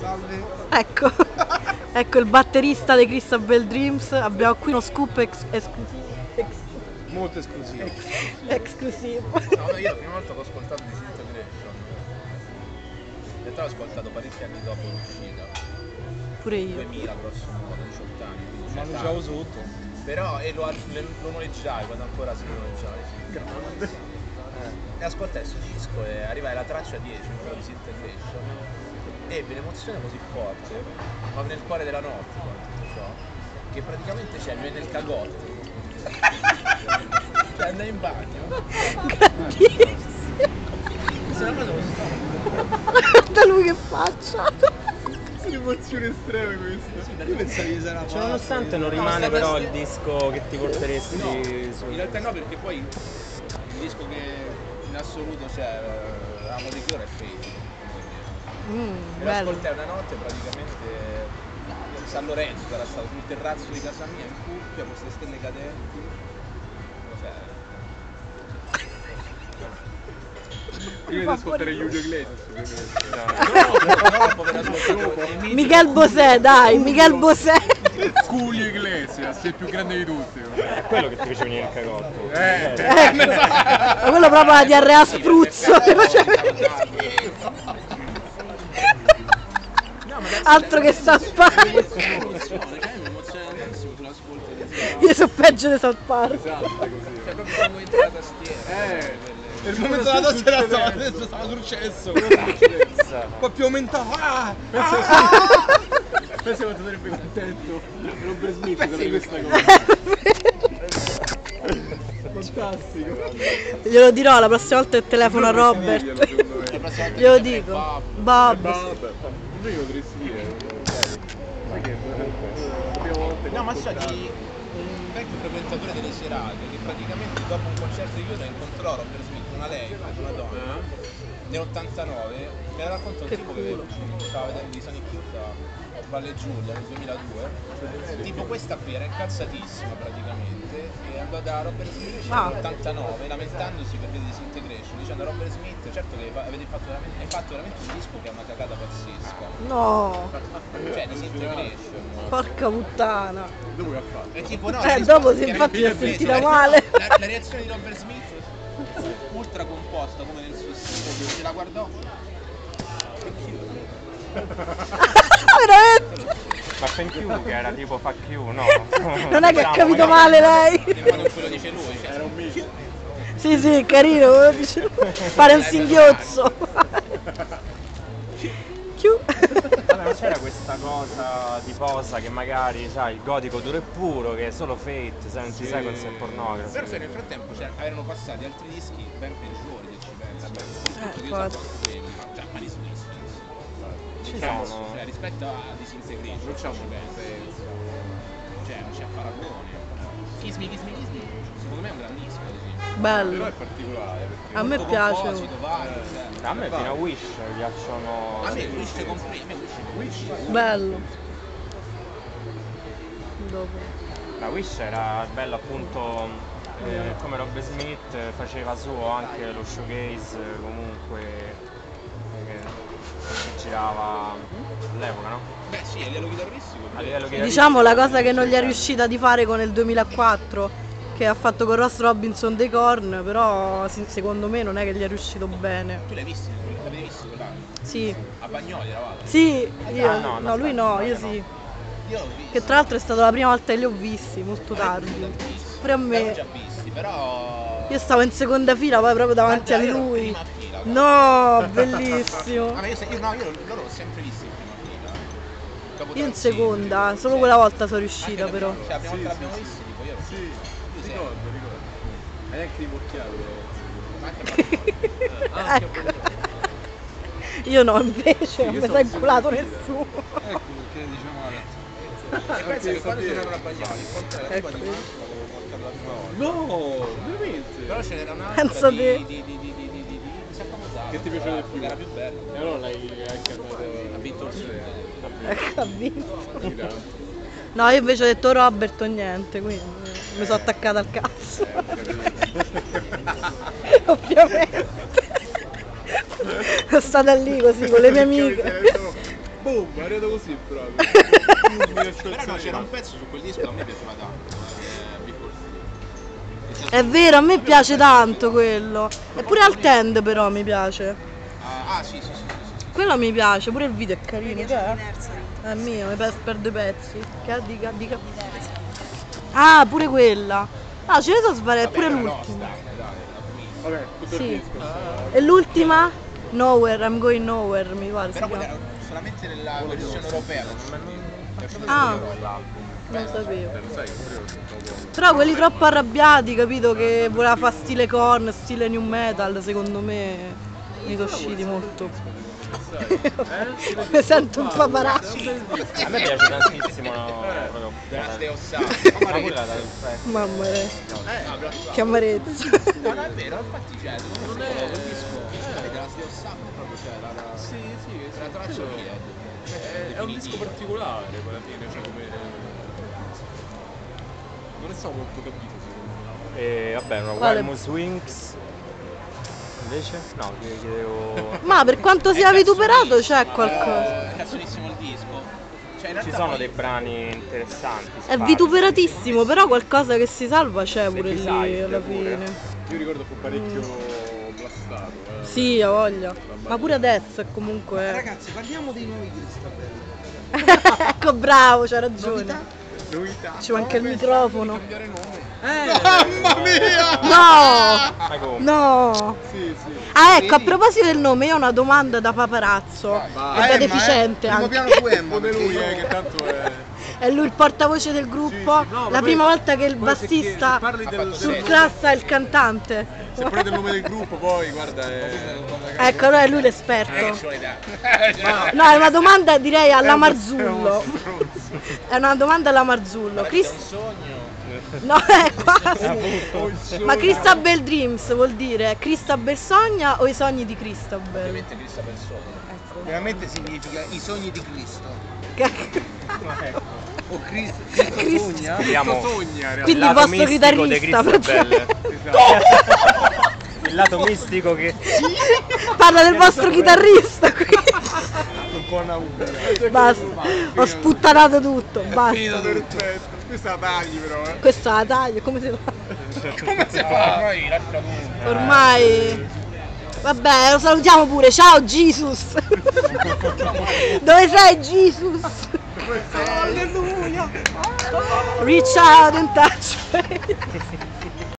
Salve. Ecco, ecco il batterista dei Crystal Bell Dreams. Abbiamo qui uno scoop Molto esclusivo. esclusivo. No, io la prima volta che ho ascoltato Disintegration, in realtà l'ho ascoltato parecchi anni dopo l'uscita. Pure io. 2000 grosso modo, 18 anni. Quindi Ma lo usavo sotto. Però lo noleggiai quando ancora si noleggiai. Grande. E ascoltai questo disco e arrivai alla traccia 10, quello di Disintegration, e ebbe un'emozione così forte, ma nel cuore della notte con tutto ciò, che praticamente mi venne il cagotto. Cioè andai in bagno. Grandissimo. Se la cosa così Guarda lui che faccia. Emozioni estreme queste. Io pensavo che sarà Cioè, nonostante non rimane però il disco che ti porteresti no, su... in realtà no, perché poi il disco che in assoluto amo di più è Fate. Me lo Bello. ascoltai una notte praticamente a San Lorenzo, era stato sul terrazzo di casa mia in cuffia con queste stelle cadenti. Io devo ascoltare Julio Iglesias. Miguel Bosé, dai, Miguel Bosé. Julio Iglesias, il più grande di tutti. È quello che ti fece venire il cagotto. Ma quello proprio la diarrea a spruzzo. Altro che South Park. Io sono peggio di South Park. Esatto, così. Cioè proprio quando entra la tastiera. Il momento della tastiera stava successo. Poi più aumentava. Pensa quanto sarebbe contento Robert Smith per questa cosa. Fantastico. Glielo dirò la prossima volta che telefono a Robert. Glielo dico. Bob. Io potresti dire. No, ma so di un vecchio frequentatore delle serate che praticamente dopo un concerto di chiusa incontrò Robert Smith, una donna, nell'89, me la racconta un Che tipo culo. che stava vedendo i Sonic Youth a Valle Giulia nel 2002, tipo questa qui era incazzatissima praticamente e andò da Robert Smith nell'89 lamentandosi per via di Disintegration, dicendo a Robert Smith, certo che hai fatto veramente un disco che è una cagata pazzesca. No, Cioè Disintegration. porca puttana. Dopo che ha fatto? E tipo no, Dopo sì, infatti si è sentita male. La reazione di Robert Smith fu ultra composta come nel suo stile, se la guardò. Veramente? Ma thank you che era tipo fuck you, no? Non è che ha capito male lei. Nel modo in cui lo dice lui, cioè, Era un misto. Sì, sì, carino, lo dice. Pare un singhiozzo. Chiù. Vabbè, ma c'era questa cosa di posa che magari, sai, il gotico duro e puro, che è solo Fate, 70 Seconds e Pornography. però se nel frattempo erano passati altri dischi ben peggiori se ci pensi. Io forse. so quelli, cioè malissimo nel senso. Ci Nel senso, sono. cioè, rispetto a Disintegration Non c'è un ci pensi. Cioè non c'è paragone. Kiss Me, secondo me è un gran disco ad esempio. Però Bello. è particolare. Perché A me Molto piace. composito, vario, cioè. A me fino a Wish piacciono... A me Wish compreso, a me Wish. Bello. Dopo. La Wish era bello appunto, come Robert Smith faceva suo anche lo shoegaze comunque, che girava all'epoca, no? Beh sì, a livello chitarristico. A livello Diciamo la cosa che non gli è riuscita di fare con il 2004 che ha fatto con Ross Robinson dei Korn, però secondo me non è che gli è riuscito bene. Tu l'hai visto? L'avevi visto quell'anno? Sì. A Bagnoli eravate? Sì, io. Ah, no, No, lui no, io no. sì. Io l'ho visto. Che tra l'altro è stata la prima volta che li ho visti, molto tardi. Pure a L'avevo me. già visti, però... Io stavo in seconda fila, poi proprio davanti a Guarda, io ero in lui. prima fila, guarda. No, bellissimo. Ah, ma io loro l'ho sempre visti in prima fila. Dopo Io in tanti- seconda, solo quella volta sono Anche riuscita la però. prima- Cioè la prima volta l'abbiamo visti, tipo io ero... Sì, Tu sei- ricordo. Hai anche rimorchiato. Ma anche a Bagnoli. Ecco. Io no, invece, non mi si è inculato nessuno. Ecco perché diciamo la E pensa che quando c'erano a Bagnoli, incontrai la tipa di Ecco. Marco, l'avevo portato la prima volta. No, veramente? Però ce n'era un'altra Pensa te. di San Famosano. Che ti piaceva di più? Era più bello. E allora l'hai anche Ha vinto il Sud. Ecco, ha vinto. andato. No, io invece ho detto Robert o niente, quindi mi sono attaccata al cazzo. Ovviamente. Sono stata lì così con le mie amiche. boom, è arrivato così proprio. Però no, c'era un pezzo su quel disco che a me piaceva tanto. Before Sleep. È vero, a me piace tanto quello. Eppure al Tend però mi piace. Sì. Quello mi piace, pure il video è carino, cioè. È mio, perdo i pezzi. Che dica. Ah, pure quella. Ah, ce ne sono svariate, pure l'ultima. Vabbè, tutto Sì. il disco. E l'ultima? Nowhere, I'm going nowhere, mi pare. Però si quella chiama. era solamente nella versione europea. Ah, non sapevo. Lo sai che pure io sono un po'. Però quelli troppo arrabbiati, capito, che voleva fare stile Korn, stile new metal, secondo me mi sono usciti molto. Mi sento un paparazzo. A me piace tantissimo proprio Dei Ossati. ma quella dal pezzo. Mamma mia, che amarezza. No, è vero, infatti c'è, non è quel disco della Steo Sam proprio c'è la Sì, la traccia qui è un disco particolare poi alla fine, cioè come. Non ne so molto capito secondo me. E vabbè, una Quale? Wild Wings. Invece? No, chiedevo. Ma per quanto sia vituperato c'è qualcosa. È cazzonissimo il disco. Cioè in realtà Ci sono poi- dei brani interessanti. È sparsi. vituperatissimo, però qualcosa che si salva c'è Le pure lì B-side alla pure. fine. Io ricordo fu parecchio blastato. Sì, ho voglia. Ma pure adesso è comunque. Ragazzi, parliamo dei nuovi Cristabel. Ecco, bravo, c'ha ragione. Novità. Ci manca il microfono. cambiare nome. Mamma mia! No! Ma come? No! Sì. Ah, ecco, a proposito del nome, io ho una domanda da paparazzo. E da deficiente Primo anche. piano tu Emma, Come lui, perché che tanto è. È lui il portavoce del gruppo. No, ma La poi- prima volta che il poi se bassista parli del surclassa il cantante. se parli del nome del gruppo, poi guarda Ecco, allora è lui l'esperto. Ci vuole dare. No, è una domanda direi alla Marzullo. È una domanda alla Marzullo. È un sogno. No, quasi. Ma Christabel Dreams vuol dire Christabel sogna o i sogni di Christabel? Ovviamente Cristo per sogno. Ecco. veramente significa i sogni di Cristo. O Cristo sogna. Vediamo sogna in Quindi il il lato vostro mistico di chitarrista, Christabel. realtà. Il lato mistico che. parla del vostro chitarrista qui. Un po' una umbra. Basta, ho sputtanato tutto, basta. Perfetto. Questa la tagli però, Questa la taglio, come si fa? Come si fa? Ormai lascia tu. Ormai. Vabbè, lo salutiamo pure, ciao Jesus! Dove sei Jesus? Alleluia! Reach out and touch me.